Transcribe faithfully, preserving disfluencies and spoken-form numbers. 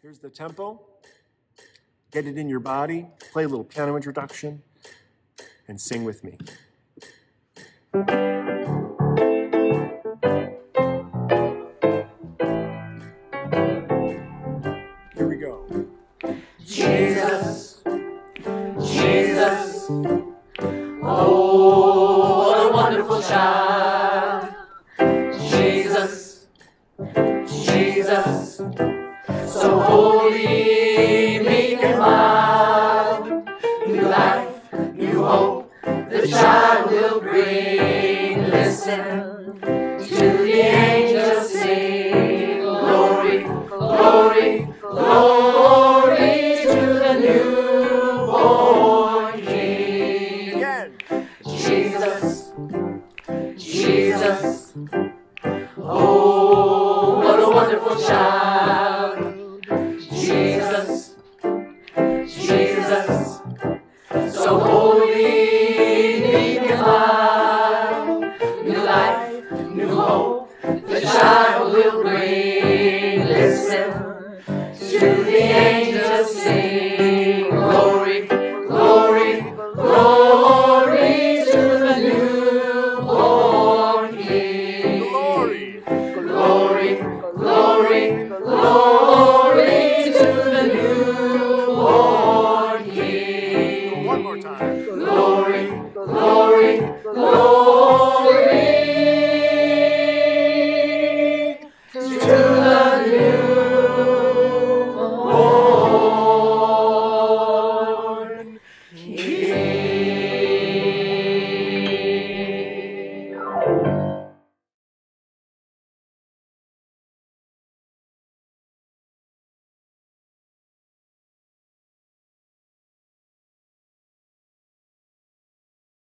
Here's the tempo. Get it in your body. Play a little piano introduction and sing with me. Here we go. Jesus, Jesus, oh, what a wonderful child. Jesus, Jesus, so holy